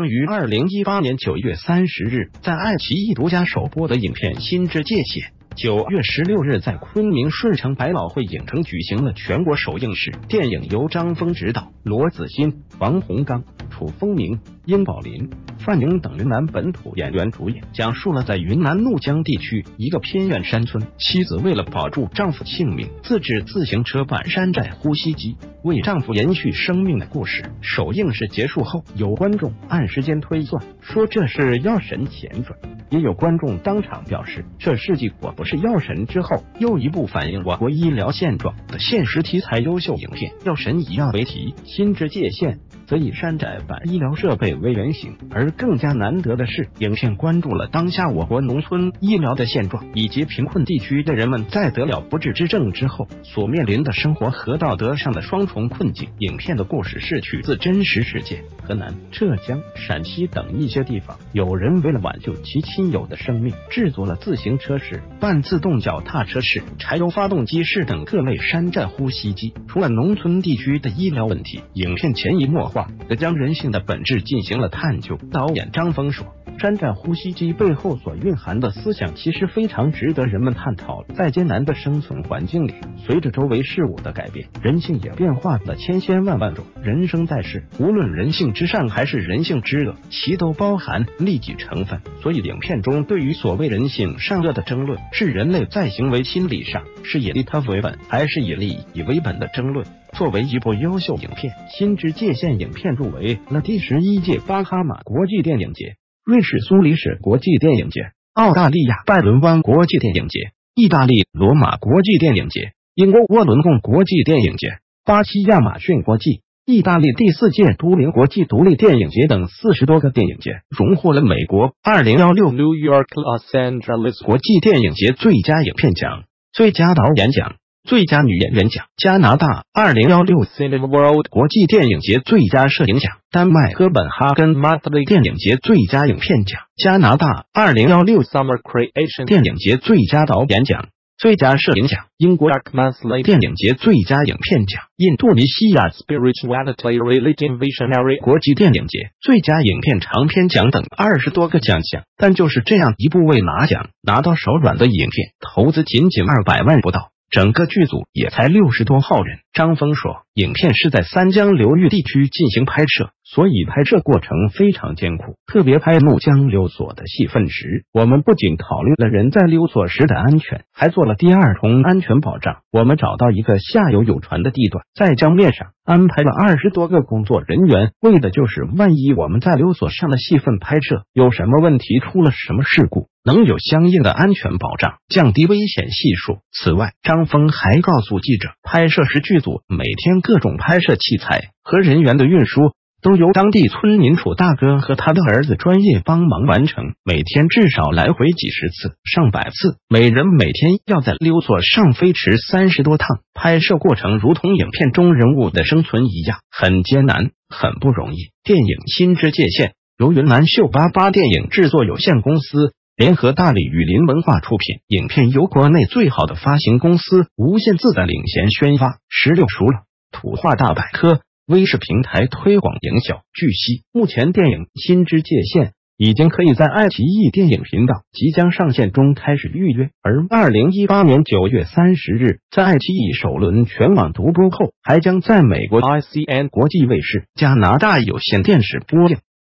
将于2018年9月30日在爱奇艺独家首播的影片《心之界限》。9月16日，在昆明顺城百老汇影城举行了全国首映式。电影由张峰执导，罗子欣、王洪刚、楚风明、殷宝林、范宁等云南本土演员主演，讲述了在云南怒江地区一个偏远山村，妻子为了保住丈夫性命，自制自行车版山寨呼吸机，为丈夫延续生命的故事。首映式结束后，有观众按时间推算说这是药神前传，也有观众当场表示这世纪果不是药神。之后又一部反映我国医疗现状的现实题材优秀影片《药神以药为题》，心之界限则以山寨版医疗设备为原型。而更加难得的是，影片关注了当下我国农村医疗的现状，以及贫困地区的人们在得了不治之症之后所面临的生活和道德上的双重困境。影片的故事是取自真实事件，河南、浙江、陕西等一些地方，有人为了挽救其亲友的生命，制作了自行车式、半自动脚踏车式、柴油发动机式等各类山寨呼吸机。除了农村地区的医疗问题，影片潜移默化地将人性的本质进行了探究。导演张峰说，山寨呼吸机背后所蕴含的思想其实非常值得人们探讨。在艰难的生存环境里，随着周围事物的改变，人性也变化了千千万万种。人生在世，无论人性之善还是人性之恶，其都包含利己成分。所以影片中对于所谓人性善恶的争论，是人类在行为心理上是以利他为本还是以利己为本的争论。作为一部优秀影片，《心之界限》影片入围了第11届巴哈马国际电影节、瑞士苏黎世国际电影节、澳大利亚拜伦湾国际电影节、意大利罗马国际电影节、英国沃伦贡国际电影节、巴西亚马逊国际、意大利第4届都灵国际独立电影节等40多个电影节，荣获了美国2016 New York Los Angeles 国际电影节最佳影片奖、最佳导演奖、最佳女演员奖，加拿大2016 Cinema World 国际电影节最佳摄影奖，丹麦哥本哈根 Monthly 电影节最佳影片奖，加拿大2016 Summer Creation 电影节最佳导演奖、最佳摄影奖，英国 Dark Monthly 电影节最佳影片奖，印度尼西亚 Spirituality Religion Visionary 国际电影节最佳影片长片奖等20多个奖项。但就是这样一部未拿奖拿到手软的影片，投资仅200万不到，整个剧组也才60多号人。张峰说，影片是在三江流域地区进行拍摄，所以拍摄过程非常艰苦。特别拍怒江溜索的戏份时，我们不仅考虑了人在溜索时的安全，还做了第二重安全保障。我们找到一个下游有船的地段，在江面上安排了20多个工作人员，为的就是万一我们在溜索上的戏份拍摄有什么问题，出了什么事故，能有相应的安全保障，降低危险系数。此外，张峰还告诉记者，拍摄时剧组每天各种拍摄器材和人员的运输都由当地村民楚大哥和他的儿子专业帮忙完成，每天至少来回几十次、上百次，每人每天要在溜索上飞驰30多趟。拍摄过程如同影片中人物的生存一样，很艰难，很不容易。电影《心之界限》由云南秀88电影制作有限公司联合大理雨林文化出品，影片由国内最好的发行公司无限自在领衔宣发，16熟了土话大百科微视平台推广营销。据悉，目前电影《心之界限》已经可以在爱奇艺电影频道即将上线中开始预约，而2018年9月30日在爱奇艺首轮全网独播后，还将在美国 ICN 国际卫视、加拿大有线电视播映。